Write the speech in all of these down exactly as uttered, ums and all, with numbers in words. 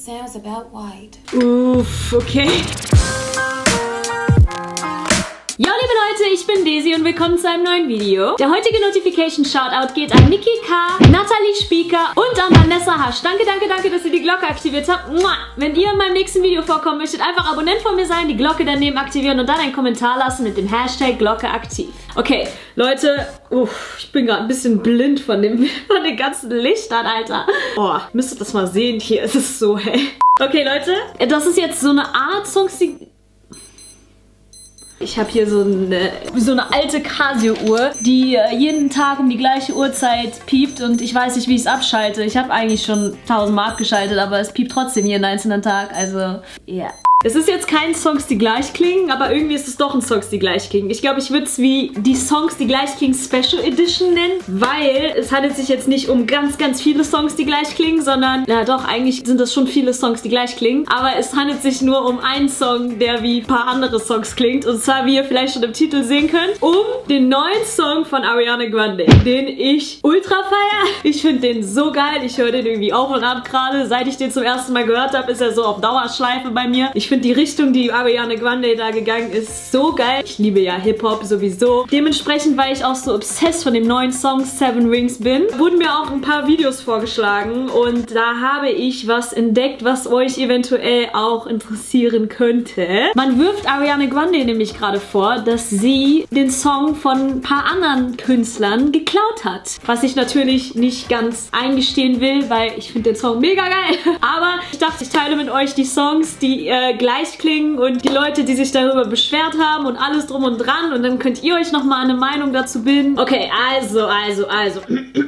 Sounds about white. Uff, okay. Jo, liebe Leute, ich bin Daisy und willkommen zu einem neuen Video. Der heutige Notification Shoutout geht an Niki K, Nathalie Spieker und an Vanessa Hasch. Danke, danke, danke, dass ihr die Glocke aktiviert habt. Wenn ihr in meinem nächsten Video vorkommen möchtet, einfach Abonnent von mir sein, die Glocke daneben aktivieren und dann einen Kommentar lassen mit dem Hashtag Glocke aktiv. Okay, Leute, uff, ich bin gerade ein bisschen blind von dem von den ganzen Lichtern, Alter. Oh, müsstet das mal sehen hier, es ist so hell. Okay, Leute, das ist jetzt so eine Art Songs, die... Ich habe hier so eine, so eine alte Casio-Uhr, die äh, jeden Tag um die gleiche Uhrzeit piept und ich weiß nicht, wie ich es abschalte. Ich habe eigentlich schon tausendmal abgeschaltet, aber es piept trotzdem jeden einzelnen Tag, also ja. Yeah. Es ist jetzt kein Songs, die gleich klingen, aber irgendwie ist es doch ein Songs, die gleich klingen. Ich glaube, ich würde es wie die Songs, die gleich klingen Special Edition nennen, weil es handelt sich jetzt nicht um ganz, ganz viele Songs, die gleich klingen, sondern, na doch, eigentlich sind das schon viele Songs, die gleich klingen, aber es handelt sich nur um einen Song, der wie ein paar andere Songs klingt, und zwar, wie ihr vielleicht schon im Titel sehen könnt, um den neuen Song von Ariana Grande, den ich ultra feiere. Ich finde den so geil, ich höre den irgendwie auf und ab gerade. Seit ich den zum ersten Mal gehört habe, ist er so auf Dauerschleife bei mir. Ich finde die Richtung, die Ariana Grande da gegangen ist, so geil. Ich liebe ja Hip-Hop sowieso. Dementsprechend, weil ich auch so obsessed von dem neuen Song Seven Rings bin, wurden mir auch ein paar Videos vorgeschlagen und da habe ich was entdeckt, was euch eventuell auch interessieren könnte. Man wirft Ariana Grande nämlich gerade vor, dass sie den Song von ein paar anderen Künstlern geklaut hat. Was ich natürlich nicht ganz eingestehen will, weil ich finde den Song mega geil. Aber ich dachte, ich teile mit euch die Songs, die äh, gleich klingen und die Leute, die sich darüber beschwert haben und alles drum und dran, und dann könnt ihr euch nochmal eine Meinung dazu bilden. Okay, also, also, also.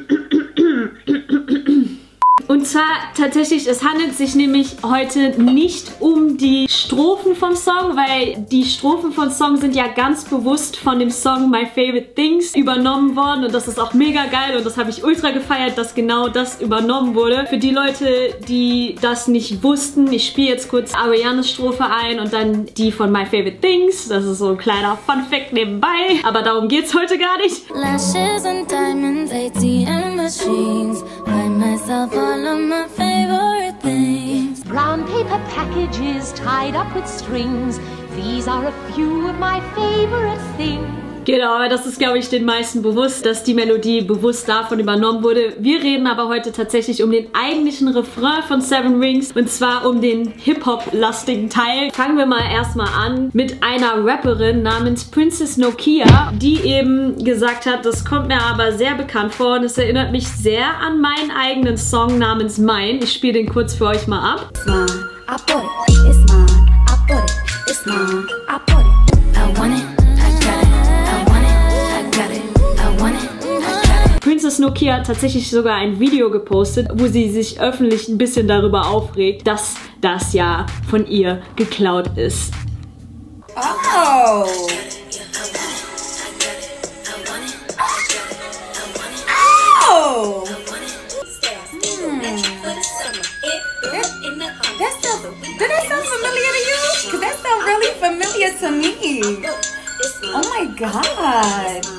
Und zwar tatsächlich, es handelt sich nämlich heute nicht um die Strophen vom Song, weil die Strophen vom Song sind ja ganz bewusst von dem Song My Favorite Things übernommen worden und das ist auch mega geil und das habe ich ultra gefeiert, dass genau das übernommen wurde. Für die Leute, die das nicht wussten, ich spiele jetzt kurz Arianas Strophe ein und dann die von My Favorite Things. Das ist so ein kleiner Fun Fact nebenbei, aber darum geht's heute gar nicht. Lashes and diamonds, A T M machines, buy myself all of my favorite things. Brown paper packages tied up with strings. These are a few of my favorite things. Genau, aber das ist, glaube ich, den meisten bewusst, dass die Melodie bewusst davon übernommen wurde. Wir reden aber heute tatsächlich um den eigentlichen Refrain von Seven Rings und zwar um den Hip-Hop-lastigen Teil. Fangen wir mal erstmal an mit einer Rapperin namens Princess Nokia, die eben gesagt hat, das kommt mir aber sehr bekannt vor und es erinnert mich sehr an meinen eigenen Song namens Mine. Ich spiele den kurz für euch mal ab. It's mine, I bought it. It's mine, I bought it. It's mine, I bought it. I want it. Princess Nokia hat tatsächlich sogar ein Video gepostet, wo sie sich öffentlich ein bisschen darüber aufregt, dass das ja von ihr geklaut ist. Oh! Oh! Hmm. That sounds, did that sound familiar to you? Because that sounds really familiar to me. Oh my god.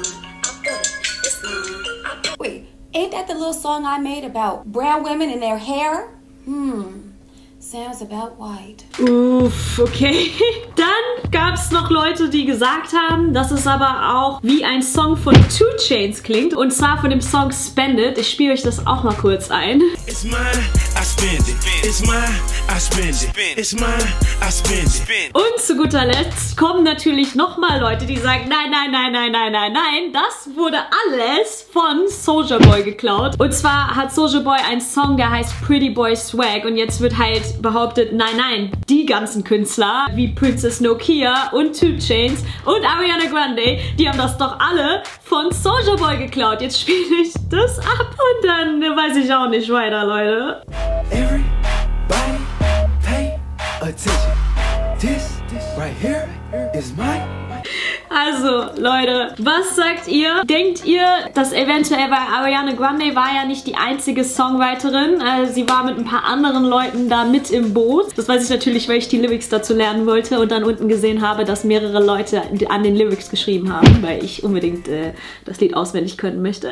Wait, ain't that the little song I made about brown women and their hair? Hmm, sounds about white. Uff, okay. Dann gab es noch Leute, die gesagt haben, dass es aber auch wie ein Song von Two Chainz klingt. Und zwar von dem Song Spend It. Ich spiele euch das auch mal kurz ein. It's mine, I spend it. It's mine, I spend it. It's mine, I spend it. Und zu guter Letzt kommen natürlich nochmal Leute, die sagen, nein, nein, nein, nein, nein, nein, nein, das wurde alles von Soulja Boy geklaut. Und zwar hat Soulja Boy einen Song, der heißt Pretty Boy Swag und jetzt wird halt behauptet, nein, nein, die ganzen Künstler wie Princess Nokia und Two Chainz und Ariana Grande, die haben das doch alle von Soulja Boy geklaut. Jetzt spiele ich das ab und dann weiß ich auch nicht weiter, Leute. Everybody pay attention. This, this right here is mine. Also, Leute, was sagt ihr? Denkt ihr, dass eventuell, weil Ariana Grande war ja nicht die einzige Songwriterin, also sie war mit ein paar anderen Leuten da mit im Boot. Das weiß ich natürlich, weil ich die Lyrics dazu lernen wollte und dann unten gesehen habe, dass mehrere Leute an den Lyrics geschrieben haben, weil ich unbedingt äh, das Lied auswendig können möchte.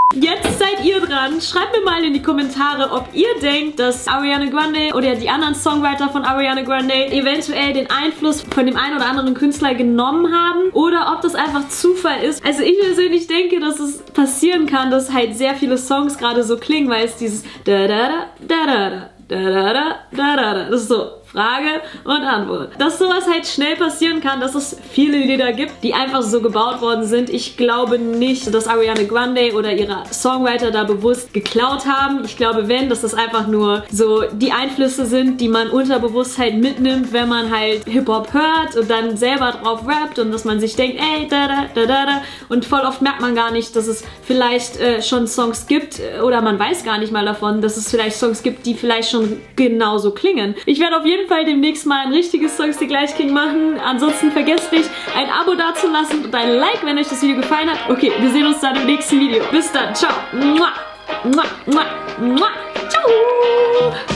Jetzt seid ihr dran. Schreibt mir mal in die Kommentare, ob ihr denkt, dass Ariana Grande oder die anderen Songwriter von Ariana Grande eventuell den Einfluss von dem einen oder anderen Künstler genommen haben oder ob das einfach Zufall ist. Also ich persönlich denke, dass es passieren kann, dass halt sehr viele Songs gerade so klingen, weil es dieses da da da da da da da da da da da, das ist so Frage und Antwort. Dass sowas halt schnell passieren kann, dass es viele Lieder gibt, die einfach so gebaut worden sind. Ich glaube nicht, dass Ariana Grande oder ihre Songwriter da bewusst geklaut haben. Ich glaube, wenn, dass das einfach nur so die Einflüsse sind, die man unterbewusst halt mitnimmt, wenn man halt Hip-Hop hört und dann selber drauf rappt und dass man sich denkt, ey, da, da, da, da, da. Und voll oft merkt man gar nicht, dass es vielleicht äh, schon Songs gibt oder man weiß gar nicht mal davon, dass es vielleicht Songs gibt, die vielleicht schon genauso klingen. Ich werde auf jeden Fall demnächst mal ein richtiges Songs die gleich klingen machen. Ansonsten vergesst nicht, ein Abo dazulassen und ein Like, wenn euch das Video gefallen hat. Okay, wir sehen uns dann im nächsten Video. Bis dann. Ciao. Mua. Mua. Mua. Mua. Ciao.